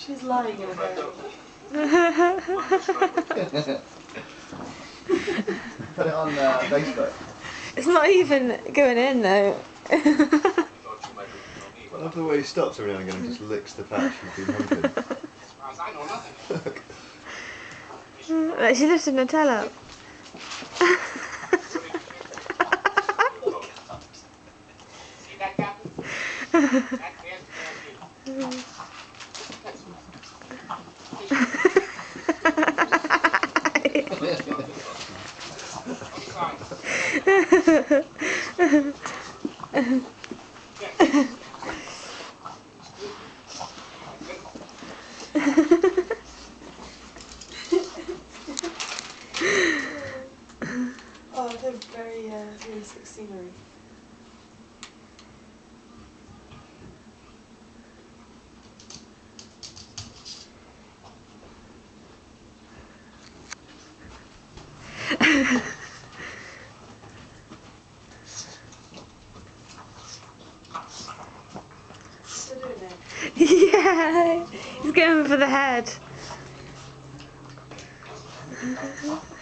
She's lying in a bed. Put it on Facebook. It's not even going in though. I love the way he stops every now and again and just licks the patch he's been hunting. Like she lifted her tail up. Oh, they're very realistic scenery. Still doing it? Yeah, he's going for the head.